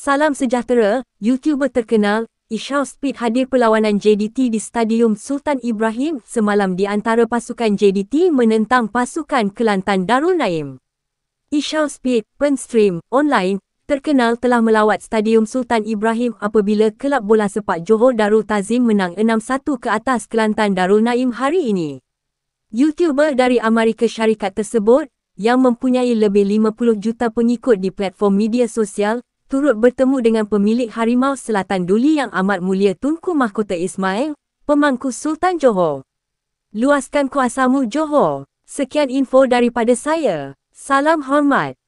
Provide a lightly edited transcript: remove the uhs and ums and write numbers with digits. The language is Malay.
Salam sejahtera, YouTuber terkenal, IShowSpeed Hadir Perlawanan Jdt di Stadium Sultan Ibrahim semalam di antara pasukan Jdt menentang pasukan Kelantan Darul Naim. IShowSpeed, penstrim, online, terkenal telah melawat Stadium Sultan Ibrahim apabila Kelab Bolasepak Johor Darul Tazim menang 6-1 ke atas Kelantan Darul Naim hari ini. YouTuber dari Amerika Syarikat tersebut, yang mempunyai lebih 50 juta pengikut di platform media sosial, turut bertemu dengan pemilik Harimau Selatan Duli yang amat mulia Tunku Mahkota Ismail, Pemangku Sultan Johor. Luaskan Kuasamu Johor. Sekian info daripada saya. Salam hormat.